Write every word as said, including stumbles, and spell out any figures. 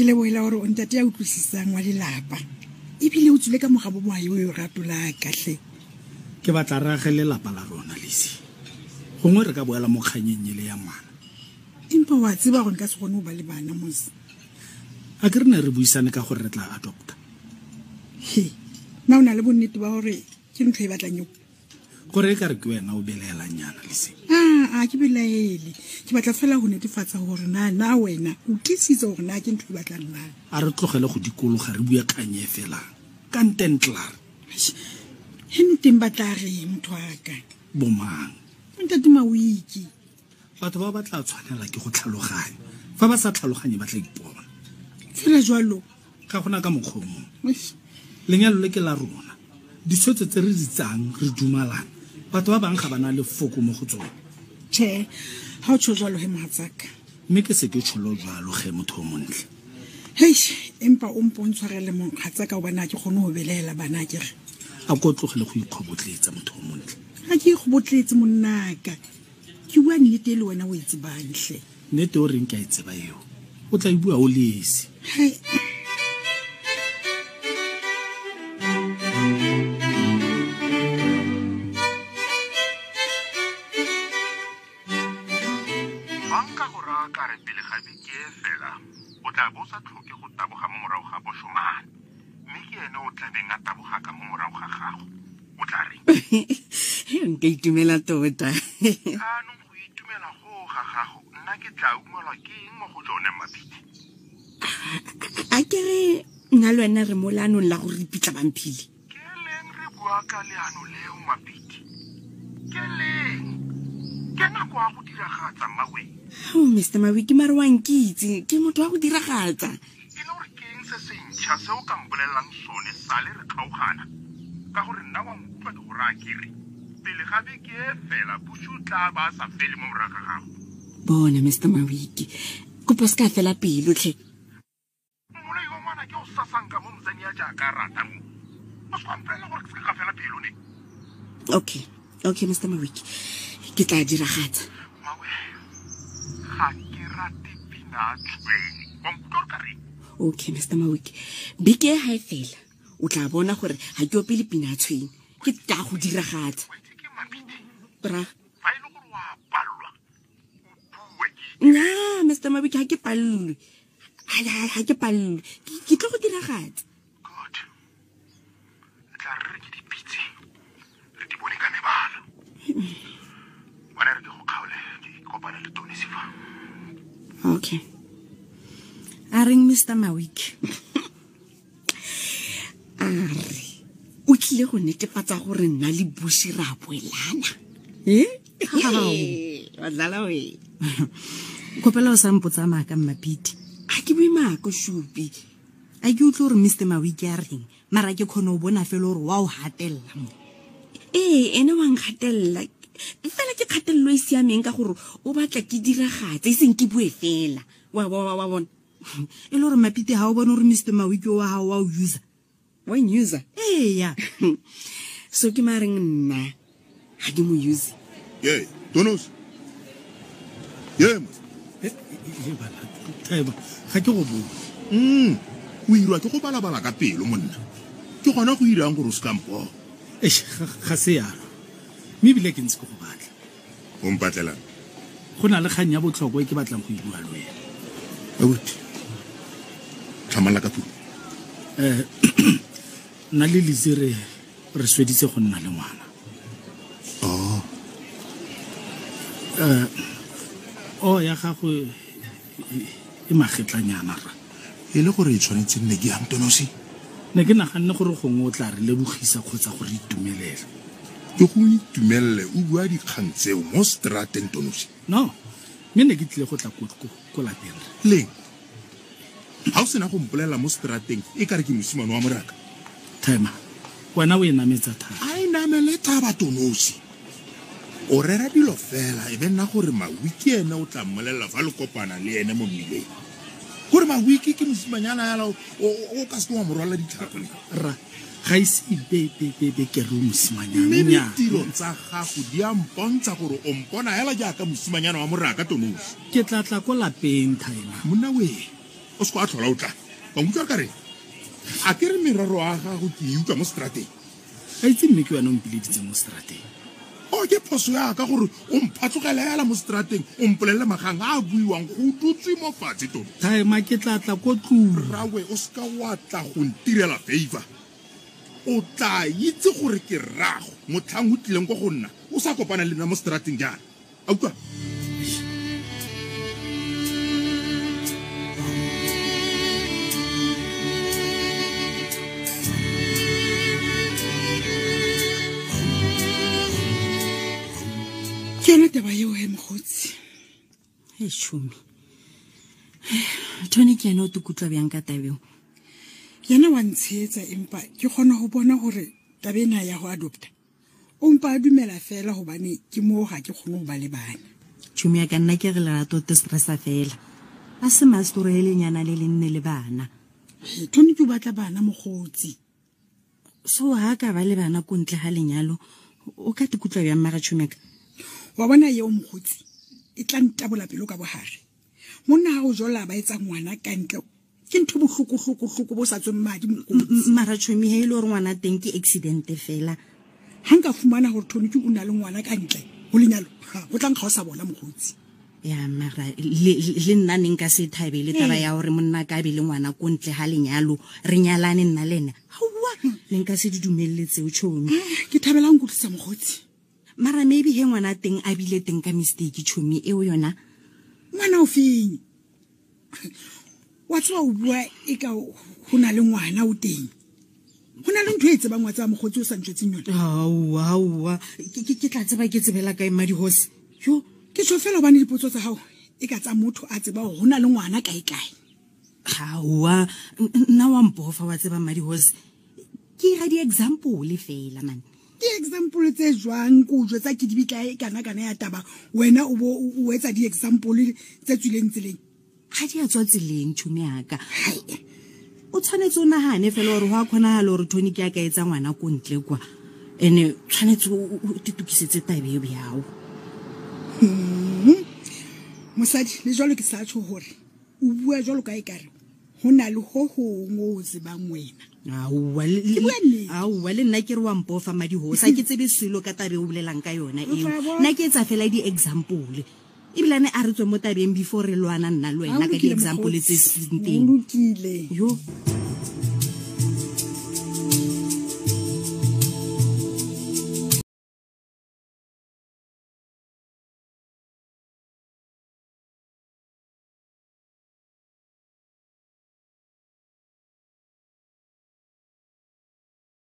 ke le boela hore o ntate ya utlwisisang wa lelapa ebile o tsile ka mogabo moae o yo ratola kahle ke batla rage lelapa la rona lesi gongwe re ka boela mo kganyeng le ya ngwana empa wa tseba gore nka se gone go ba le bana mos a ke re ne re buisane ka gore re tla adopta he na o na le bonnete ba gore ke ntho e batlang yo gore e ka re ke wena o belelang nyana lesi ah a ke belaele ke batla fela go netefatsa gore na na wena o tlisitse gore na ke ntho e batlang na a re tlogele go dikologa re bua kanye fela ka ntentlar heno teng batla re motho aka bomang ntate mawiki batho ba batla tshwanela ke go tlhaloganya fa ba sa tlhaloganye ba tla ipona fela jwalo ka gona ka mokgomo lenyalo le ke la rona ditshwetso tse re di tsang re dumalana batho ba bang ga bana le foko mo go tsone che ha o tsho jwalo he matsaka mme ke se ke tsholo jwalo ge motho o montle hei empa o mpontshwarele mo khatsaka o bana ke gone go belela bana ke re a go tlogele go ikgobotletsa motho o montle ha ke ikgobotletse monnaka ke bua nnete le wena o itse bantle nnete o reng ke a itseba eo o tla ibua o lesi hei banka go ra ka re pele ga beke fela o tla bo sa tlhoke go taboga mo morago ga bošomane mme ke ene o tla beng a taboga ka mo morago ga gago o tla reng nka itumela tota anong go itumela go ga gago nna ke tla umelwa ke eng mo go tsone mabidi a ke re nna le wena re mo leanong la go repitla bamphile ke leng re bua ka leano leo mabidi ke leng ke nako ya go diragatsa mawe o mister mawiki mare wa nkitse ke motho wa go diragatsa e le gore ke eng se se ntšha se o ka mpolelang sone sa le re kgaogana ka gore nna wa nkutlwa ke gore a kere pele ga beke e fela puso tla ba sa fele mo moraga gago bona mister mawiki kopo se ka fela pelo tlhe moloi wa ngwana ke o sasanka mo motsani ya jaaka rata mo o se kwampolela gore ke se ka fela pelo ne okay okay mister mawiki ke tla diragatsa mawe ga ke rate pinatšhweni wa nkutlwa gore ka reng okay mister mawiki beke e ga e fela o tla bona gore ga ke opele pinatshweng ke tla go diragatsa ke mabidi bra fa e le gore wa palelwa o bue ke nnyaa mister mawiki ga ke palelwe ga ke palelwe ke tlo go diragatsa good tla re ke dipitse re di bone ka mebala bona re ke go kgaole ke kopana le tone sefa okay a reng mister mawiki a re o tlile go netefatsa gore nna le bushi ra boelana wadlala we kopela o sampotsa maaka mmapiti a ke bue maako shupi a ke utlwe gore mister mawiki a reng mara ke kgone o bona fela gore wa o gatelela mo ee ene wa nkgatelela fela ke kgatelelo e siameng ka gore o batla ke diragatse e seng ke bue fela wa bona e le gore mapiti ga o bone gore mister mawiki wa gago wa o user wa user eya so ke mareng nna ga ke mo use ye tonos ye e bala taiba ga ke go bua mm o irwa ke go balabala ka pelo monna ke gona go irang gore o se kampo e ga se yalo mme bile ke ntse go batla o mpatlela go na le kgang ya botlhokwa e ke batlang go e bua le wena abuti thamala ka tu eh nna le lizere re sweditse go nna le ngwana oh eh o ya gago e magetlanyana ra e le gore e tshwanetse nne ke yang tonosi ne ke naganne gore gongwe o tla re lebogisa kgotsa gore itumelela ke go itumelele o bua dikgang tseo mo strateng tonosi no mme ne ke tlile go tla ko lapeng leng ga o sena go mpolela mo strateng e ka re ke mosimane wa moraka thema wena o e nametsa thata a e namele thaba tonosi o rera dilo fela e be nna gore mawiki ene o tla mmolelela fa le kopana le ene mo mmileng gore mawiki ke mosimanyana yala o ka se wa morwala ditlhako ra ga ise bebebebe ke re o mosimanyana mme ditiro tsa gago di a mpontsha gore o mpona hela jaaka mosimanyana wa moraka tonosi ke tla tla ko lapeng thema monna we o se ko a tlhola o tla wa nkutlwa ka reng a ke re meraro a gago ke e utlwa mo strateng a itse mme ke wena o mpileditse mo strateng o ke phoso ya ka gore o mphatlogela yala mo strateng o mpolelele magang a a buiwang go dutswe mo fatshe tone time ke tla tla ko tlong rawe o seka wa tla go ntirela favor o tla itse gore ke rago motlhang o tlileng kwa go nna o sa kopana le nna mo strateng jaana a utlwa ke yona taba eo he mogotsi e tšhomi tony ke yena o tukutlwa bjang ka tabeo yena wa ntsheetsa empa ke kgona go bona gore tabena ya go adopta o mpa a dumela fela gobane ke moo ga ke kgone go ba le bana tšhomi ya ka nna ke re lerato te stressa fela a se mastore e lenyana le le nne le bana tone ke o batla bana mogotsi so ha ka ba le bana ko ntle ga lenyalo o ka tukutlwa bjang maga tšhomi ya ka wa bona yeo mogotsi e tla ntabola pelo ka bogare monna ga o jola ba etsa ngwana ka ntle ke ntho bohloko-hloko-hloko bo sa tsweng madi mogotsi mara tšhomi he e le gore ngwana teng ke accidente fela ga nka fumana gore tone ke o na le ngwana ka ntle go lenyalo go tlang ga o sa bona mogotsi ya mara le le nna neng ka se thabele taba ya gore monna ka be le ngwana ko ntle ga lenyalo re nyalane nna le ene hawa le nka se di dumeletse o tšhomi ke thabelang go tlisa mogotsi mara maybe he ngwana teng a bile teng ka mistake tšhomi eo yona ngwana o feng wa tswa o bua e ka go na le ngwana o teng go na le ntho e tsebang wa tsa mogotsi o sa ntšwetseng yone aowa aowa ke tla tseba ke tsebela kae madihosi yo ke tsho fela bane dipotso tsa gago e ka tsa motho a tseba go na le ngwana kae-kae aowa nna wa mpofa wa tseba madihosi ke ga di-example fela man ke example tse jwang ko jwetsa ke dibitla e kana-kana ya taba wena o bo o etsa di-example tse tswileng tseleng ga di a tswa tseleng tšhomi yaka o tshwanetse o nagane fela gore go a kgonagale gore tony ke a ka etsa ngwana ko ntle kwa ene tshwanetse o titukisetse tabe bjao mosadi le jalo ke sa tsho gore o bua jalo ka e kare go na le go gongwe o tsebang wena aowa le nna ke re wa mpofa madihosa ke tsebe selo ka tabe o bolelang ka yona eo nna ke etsa fela di-example ebilane a re tswe mo tabeng before re lwana nna le wena ka di-example tse seng teng lokile yo